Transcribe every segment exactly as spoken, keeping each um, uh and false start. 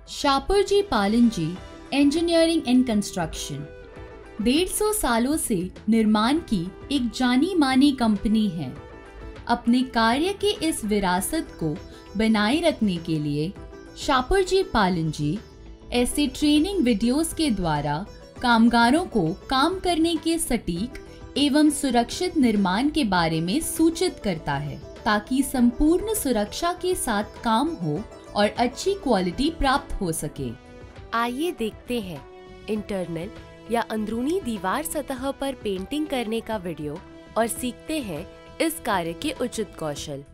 Shapoorji Pallonji engineering and construction डेढ़ सौ सालों से निर्माण की एक जानी मानी कंपनी है। अपने कार्य के इस विरासत को बनाए रखने के लिए शापुरजी पालनजी ऐसे ट्रेनिंग वीडियोस के द्वारा कामगारों को काम करने के सटीक एवं सुरक्षित निर्माण के बारे में सूचित करता है, ताकि संपूर्ण सुरक्षा के साथ काम हो और अच्छी क्वालिटी प्राप्त हो सके। आइए देखते हैं इंटरनल या अंदरूनी दीवार सतह पर पेंटिंग करने का वीडियो और सीखते हैं इस कार्य के उचित कौशल।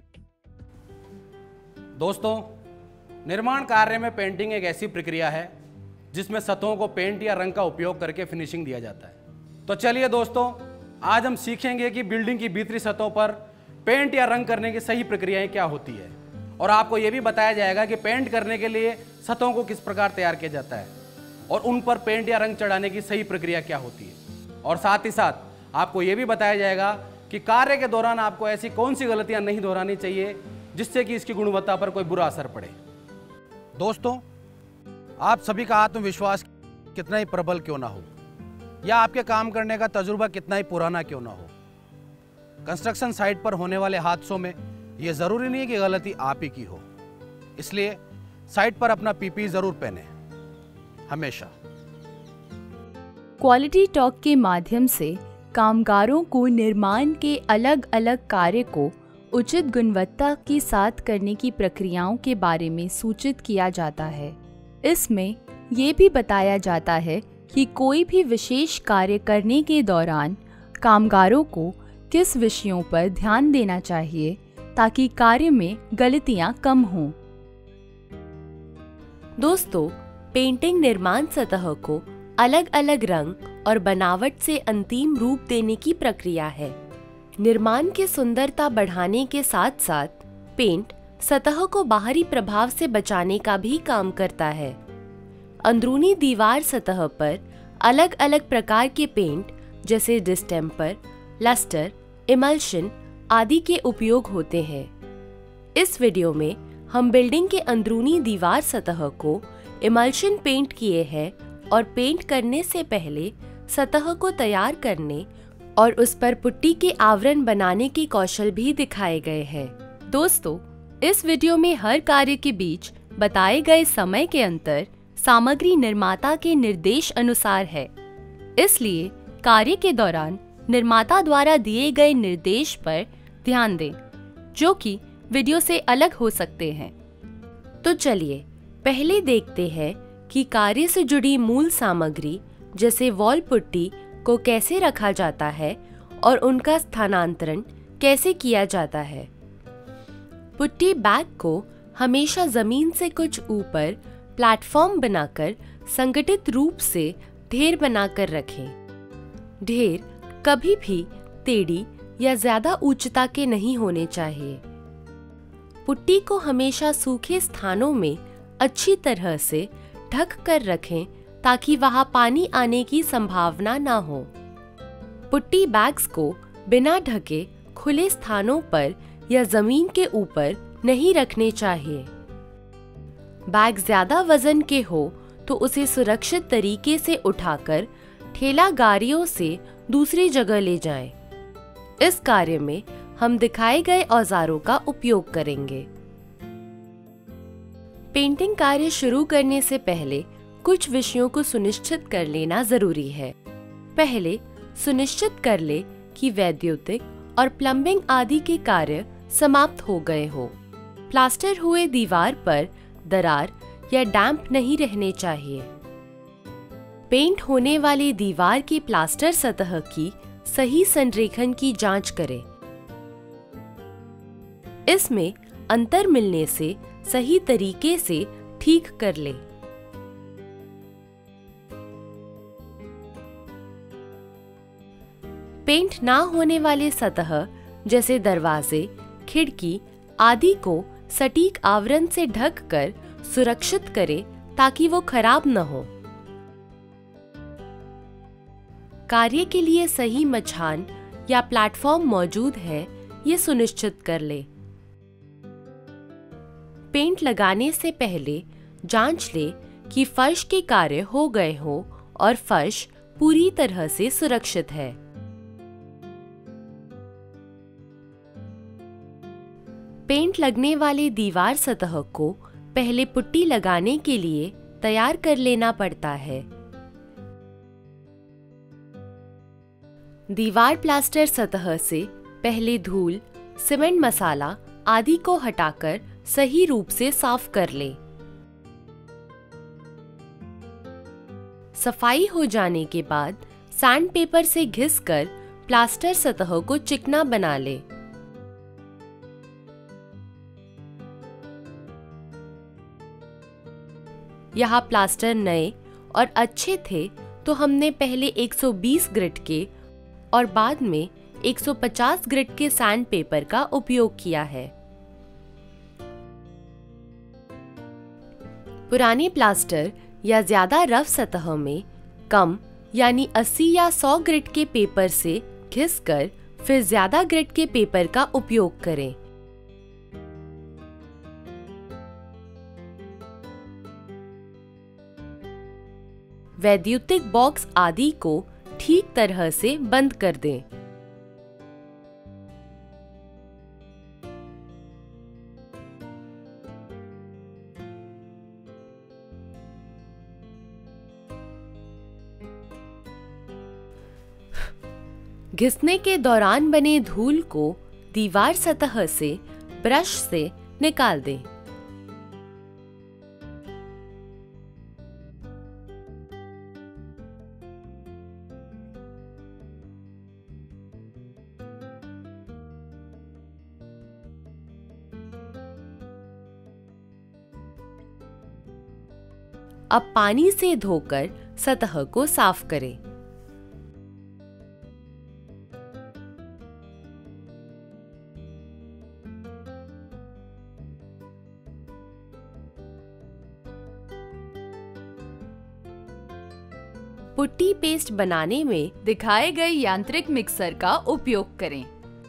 दोस्तों, निर्माण कार्य में पेंटिंग एक ऐसी प्रक्रिया है जिसमें सतहों को पेंट या रंग का उपयोग करके फिनिशिंग दिया जाता है। तो चलिए दोस्तों, आज हम सीखेंगे कि बिल्डिंग की भीतरी सतहों पर पेंट या रंग करने की सही प्रक्रियाएं क्या होती है, और आपको यह भी बताया जाएगा कि पेंट करने के लिए सतहों को किस प्रकार तैयार किया जाता है और उन पर पेंट या रंग चढ़ाने की सही प्रक्रिया क्या होती है। और साथ ही साथ आपको यह भी बताया जाएगा कि कार्य के दौरान आपको ऐसी कौन सी गलतियां नहीं दोहरानी चाहिए जिससे कि इसकी गुणवत्ता पर कोई बुरा असर पड़े। दोस्तों, आप सभी का आत्मविश्वास कितना ही प्रबल क्यों ना हो या आपके काम करने का तजुर्बा कितना ही पुराना क्यों ना हो, कंस्ट्रक्शन साइट पर होने वाले हादसों में यह जरूरी नहीं है कि गलती आप ही की हो। इसलिए साइट पर अपना पीपी जरूर पहने हमेशा। क्वालिटी टॉक के माध्यम से कामगारों को निर्माण के अलग अलग कार्य को उचित गुणवत्ता के साथ करने की प्रक्रियाओं के बारे में सूचित किया जाता है। इसमें ये भी बताया जाता है कि कोई भी विशेष कार्य करने के दौरान कामगारों को किस विषयों पर ध्यान देना चाहिए ताकि कार्य में गलतियां कम हों। दोस्तों, पेंटिंग निर्माण सतह को अलग अलग रंग और बनावट से अंतिम रूप देने की प्रक्रिया है। निर्माण की सुंदरता बढ़ाने के साथ साथ पेंट सतह को बाहरी प्रभाव से बचाने का भी काम करता है। अंदरूनी दीवार सतह पर अलग अलग प्रकार के पेंट जैसे डिस्टेम्पर, लस्टर, इमल्शन आदि के उपयोग होते हैं। इस वीडियो में हम बिल्डिंग के अंदरूनी दीवार सतह को इमल्शन पेंट किए हैं और पेंट करने से पहले सतह को तैयार करने और उस पर पुट्टी के आवरण बनाने के कौशल भी दिखाए गए हैं। दोस्तों, इस वीडियो में हर कार्य के बीच बताए गए समय के अंतर सामग्री निर्माता के निर्देश अनुसार है, इसलिए कार्य के दौरान निर्माता द्वारा दिए गए निर्देश पर ध्यान दें, जो कि वीडियो से अलग हो सकते हैं। तो चलिए पहले देखते हैं कि कार्य से जुड़ी मूल सामग्री जैसे वॉल पुट्टी को कैसे रखा जाता है और उनका स्थानांतरण कैसे किया जाता है। पुट्टी बैग को हमेशा जमीन से कुछ ऊपर प्लेटफॉर्म बनाकर संगठित रूप से ढेर बनाकर रखें। ढेर कभी भी टेढ़ी या ज्यादा ऊंचता के नहीं होने चाहिए। पुट्टी को हमेशा सूखे स्थानों में अच्छी तरह से ढक कर रखें ताकि वहां पानी आने की संभावना ना हो। पुट्टी बैग्स को बिना ढके खुले स्थानों पर या जमीन के ऊपर नहीं रखने चाहिए। बैग ज्यादा वजन के हो तो उसे सुरक्षित तरीके से उठाकर ठेला गाड़ियों से दूसरी जगह ले जाएं। इस कार्य में हम दिखाए गए औजारों का उपयोग करेंगे। पेंटिंग कार्य शुरू करने से पहले कुछ विषयों को सुनिश्चित कर लेना जरूरी है। पहले सुनिश्चित कर ले कि वैद्युतिक और प्लम्बिंग आदि के कार्य समाप्त हो गए हो। प्लास्टर हुए दीवार पर दरार या डैम्प नहीं रहने चाहिए। पेंट होने वाली दीवार की प्लास्टर सतह की सही संरेखन की जांच करें। इसमें अंतर मिलने से सही तरीके से ठीक कर ले। पेंट ना होने वाले सतह जैसे दरवाजे, खिड़की आदि को सटीक आवरण से ढककर सुरक्षित करें ताकि वो खराब न हो। कार्य के लिए सही मचान या प्लेटफॉर्म मौजूद है, ये सुनिश्चित कर ले। पेंट लगाने से पहले जांच ले कि फर्श के कार्य हो गए हो और फर्श पूरी तरह से सुरक्षित है। पेंट लगने वाले दीवार सतह को पहले पुट्टी लगाने के लिए तैयार कर लेना पड़ता है। दीवार प्लास्टर सतह से पहले धूल, सीमेंट मसाला आदि को हटाकर सही रूप से साफ कर ले। सफाई हो जाने के बाद सैंडपेपर से घिसकर प्लास्टर सतह को चिकना बना ले। यहाँ प्लास्टर नए और अच्छे थे तो हमने पहले एक सौ बीस ग्रिट के और बाद में एक सौ पचास ग्रिट के सैंडपेपर का उपयोग किया है। पुराने प्लास्टर या ज्यादा रफ सतह में कम यानी अस्सी या सौ ग्रिट के पेपर से घिसकर फिर ज्यादा ग्रिट के पेपर का उपयोग करें। वैद्युतिक बॉक्स आदि को ठीक तरह से बंद कर दें। घिसने के दौरान बने धूल को दीवार सतह से ब्रश से निकाल दें। अब पानी से धोकर सतह को साफ करें। पुट्टी पेस्ट बनाने में दिखाए गए यांत्रिक मिक्सर का उपयोग करें।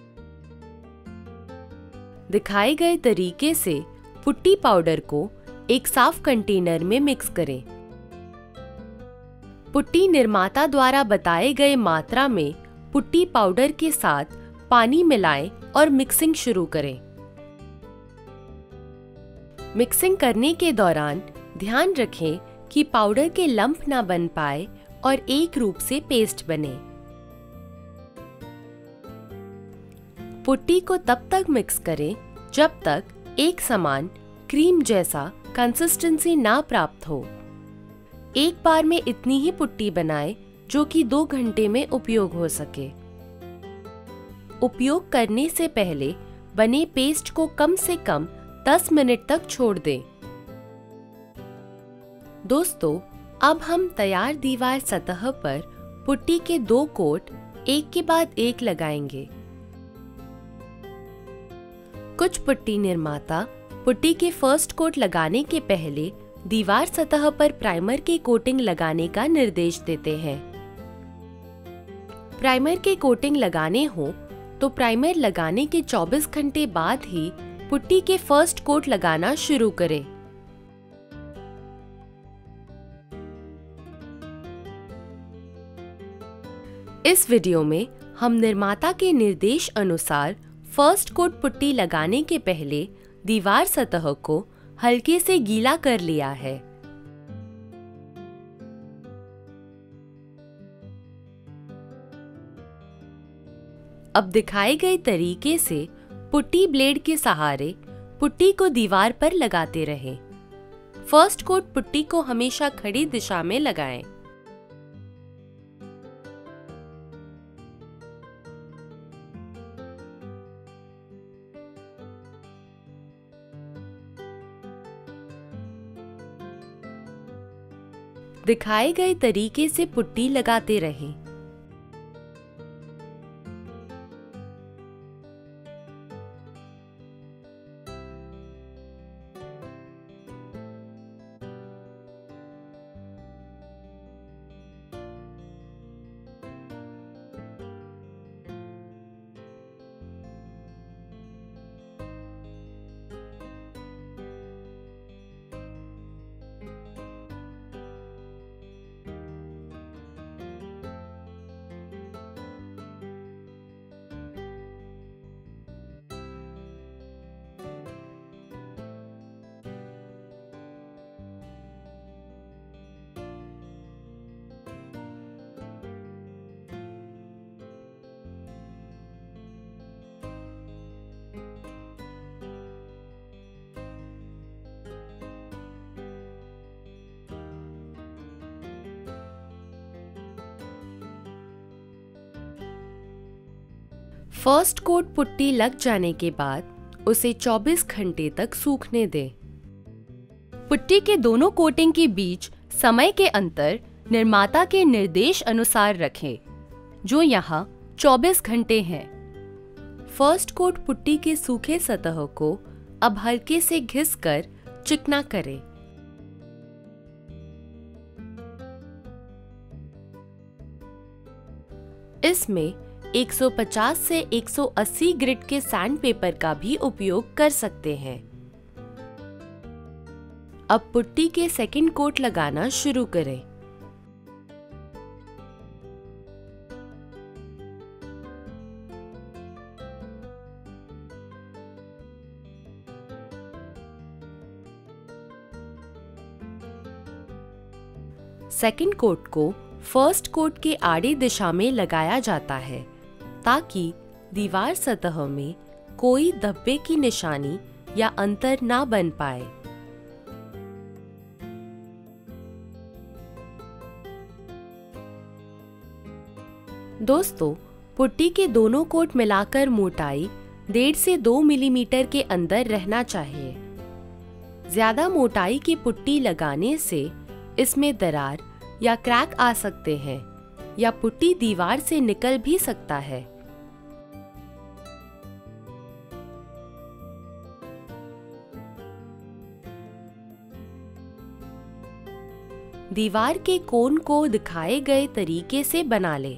दिखाए गए तरीके से पुट्टी पाउडर को एक साफ कंटेनर में मिक्स करें। पुट्टी निर्माता द्वारा बताए गए मात्रा में पुट्टी पाउडर के साथ पानी मिलाएं और मिक्सिंग शुरू करें। मिक्सिंग करने के दौरान ध्यान रखें कि पाउडर के लंप ना बन पाए और एक रूप से पेस्ट बने। पुट्टी को तब तक मिक्स करें जब तक एक समान क्रीम जैसा कंसिस्टेंसी ना प्राप्त हो। एक बार में इतनी ही पुट्टी बनाएं जो कि दो घंटे में उपयोग हो सके। उपयोग करने से पहले बने पेस्ट को कम से कम दस मिनट तक छोड़ दें। दोस्तों, अब हम तैयार दीवार सतह पर पुट्टी के दो कोट एक के बाद एक लगाएंगे। कुछ पुट्टी निर्माता पुट्टी के फर्स्ट कोट लगाने के पहले दीवार सतह पर प्राइमर की कोटिंग लगाने का निर्देश देते हैं। प्राइमर की कोटिंग लगाने हो तो प्राइमर लगाने के चौबीस घंटे बाद ही पुट्टी के फर्स्ट कोट लगाना शुरू करें। इस वीडियो में हम निर्माता के निर्देश अनुसार फर्स्ट कोट पुट्टी लगाने के पहले दीवार सतह को हल्के से गीला कर लिया है। अब दिखाए गए तरीके से पुट्टी ब्लेड के सहारे पुट्टी को दीवार पर लगाते रहें। फर्स्ट कोट पुट्टी को हमेशा खड़ी दिशा में लगाएं। दिखाए गए तरीके से पुट्टी लगाते रहें। फर्स्ट कोट पुट्टी लग जाने के बाद उसे चौबीस घंटे तक सूखने दें। पुट्टी के दोनों कोटिंग के बीच समय के अंतर निर्माता के निर्देश अनुसार रखें, जो यहाँ चौबीस घंटे हैं। फर्स्ट कोट पुट्टी के सूखे सतह को अब हल्के से घिसकर चिकना करें। इसमें एक सौ पचास से एक सौ अस्सी ग्रिड के सैंडपेपर का भी उपयोग कर सकते हैं। अब पुट्टी के सेकंड कोट लगाना शुरू करें। सेकंड कोट को फर्स्ट कोट के आड़े दिशा में लगाया जाता है ताकि दीवार सतह में कोई धब्बे की निशानी या अंतर ना बन पाए। दोस्तों, पुट्टी के दोनों कोट मिलाकर मोटाई डेढ़ से दो मिलीमीटर के अंदर रहना चाहिए। ज्यादा मोटाई की पुट्टी लगाने से इसमें दरार या क्रैक आ सकते हैं या पुट्टी दीवार से निकल भी सकता है। दीवार के कोण को दिखाए गए तरीके से बना लें।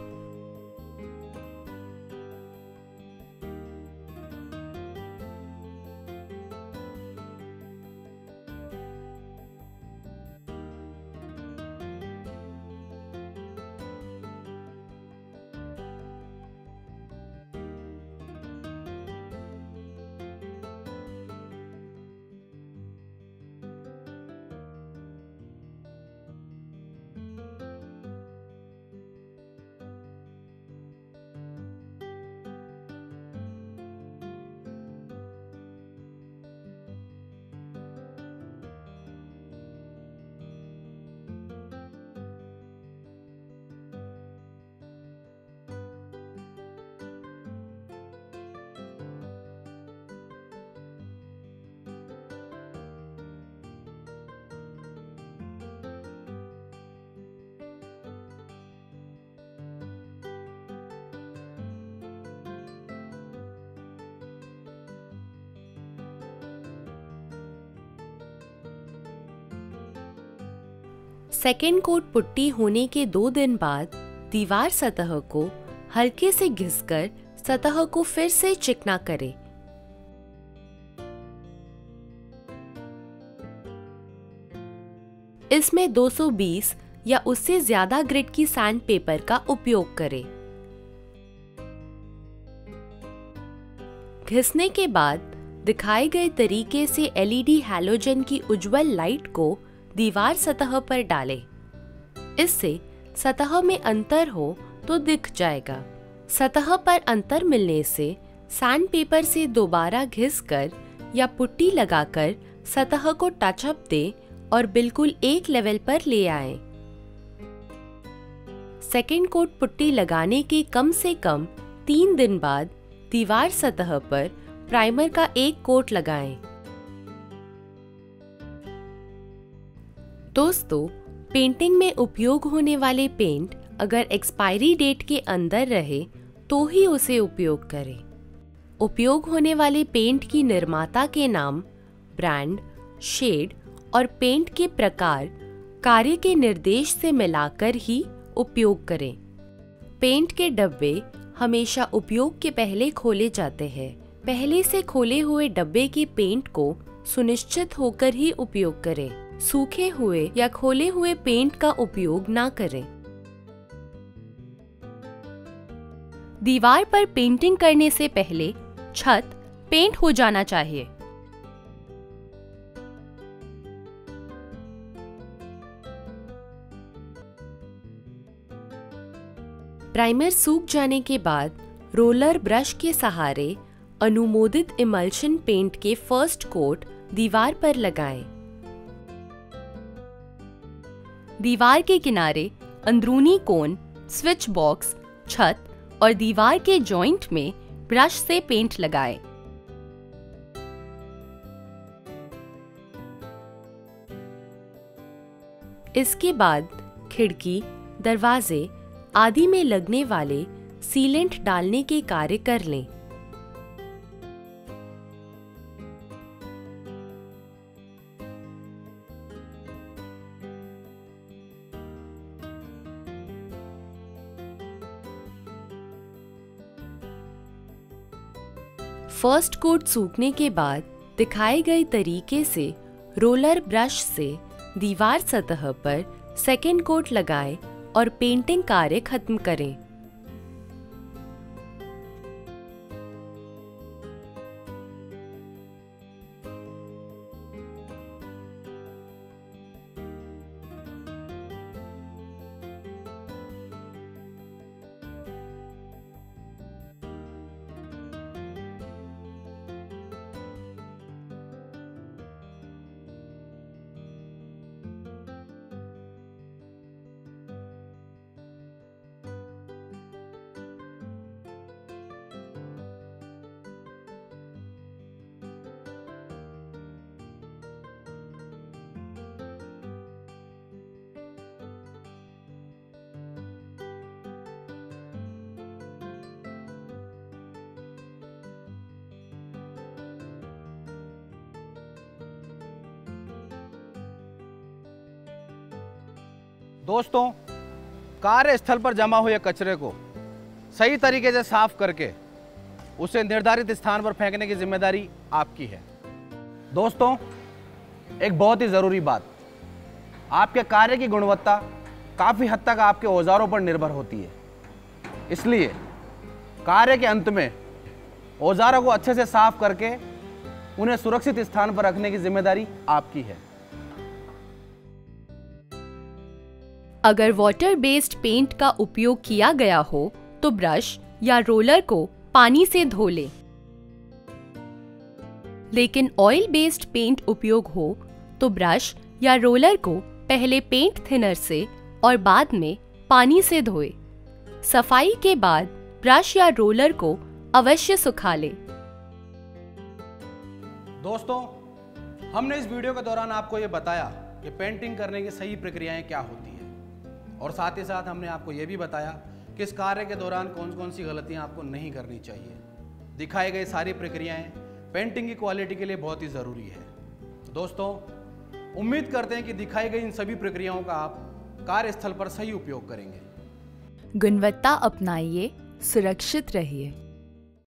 सेकेंड कोट पुट्टी होने के दो दिन बाद दीवार सतह को हल्के से घिसकर सतह को फिर से चिकना करें। इसमें दो सौ बीस या उससे ज्यादा ग्रिड की सैंडपेपर का उपयोग करें। घिसने के बाद दिखाए गए तरीके से एलईडी हैलोजन की उज्जवल लाइट को दीवार सतह पर डालें। इससे सतह में अंतर हो तो दिख जाएगा। सतह पर अंतर मिलने से सैंडपेपर से दोबारा घिसकर या पुट्टी लगाकर सतह को टचअप दें और बिल्कुल एक लेवल पर ले आएं। सेकेंड कोट पुट्टी लगाने के कम से कम तीन दिन बाद दीवार सतह पर प्राइमर का एक कोट लगाएं। दोस्तों, पेंटिंग में उपयोग होने वाले पेंट अगर एक्सपायरी डेट के अंदर रहे तो ही उसे उपयोग करें। उपयोग होने वाले पेंट की निर्माता के नाम, ब्रांड, शेड और पेंट के प्रकार कार्य के निर्देश से मिलाकर ही उपयोग करें। पेंट के डब्बे हमेशा उपयोग के पहले खोले जाते हैं। पहले से खोले हुए डब्बे के पेंट को सुनिश्चित होकर ही उपयोग करें। सूखे हुए या खोले हुए पेंट का उपयोग ना करें। दीवार पर पेंटिंग करने से पहले छत पेंट हो जाना चाहिए। प्राइमर सूख जाने के बाद रोलर ब्रश के सहारे अनुमोदित इमल्शन पेंट के फर्स्ट कोट दीवार पर लगाएं। दीवार के किनारे, अंदरूनी कोण, स्विच बॉक्स, छत और दीवार के जॉइंट में ब्रश से पेंट लगाएं। इसके बाद खिड़की, दरवाजे आदि में लगने वाले सीलेंट डालने के कार्य कर लें। फर्स्ट कोट सूखने के बाद दिखाए गए तरीके से रोलर ब्रश से दीवार सतह पर सेकेंड कोट लगाएं और पेंटिंग कार्य खत्म करें। दोस्तों, कार्यस्थल पर जमा हुए कचरे को सही तरीके से साफ करके उसे निर्धारित स्थान पर फेंकने की जिम्मेदारी आपकी है। दोस्तों, एक बहुत ही ज़रूरी बात, आपके कार्य की गुणवत्ता काफ़ी हद तक आपके औजारों पर निर्भर होती है। इसलिए कार्य के अंत में औजारों को अच्छे से साफ करके उन्हें सुरक्षित स्थान पर रखने की जिम्मेदारी आपकी है। अगर वाटर बेस्ड पेंट का उपयोग किया गया हो तो ब्रश या रोलर को पानी से धो लें। लेकिन ऑयल बेस्ड पेंट उपयोग हो तो ब्रश या रोलर को पहले पेंट थिनर से और बाद में पानी से धोएं। सफाई के बाद ब्रश या रोलर को अवश्य सुखा लें। दोस्तों, हमने इस वीडियो के दौरान आपको ये बताया कि पेंटिंग करने की सही प्रक्रियाएं क्या होती है, और साथ ही साथ हमने आपको ये भी बताया कि इस कार्य के दौरान कौन कौन सी गलतियां आपको नहीं करनी चाहिए। दिखाई गई सारी प्रक्रियाएं पेंटिंग की क्वालिटी के लिए बहुत ही ज़रूरी है। दोस्तों, उम्मीद करते हैं कि दिखाई गई इन सभी प्रक्रियाओं का आप कार्यस्थल पर सही उपयोग करेंगे। गुणवत्ता अपनाइए, सुरक्षित रहिए।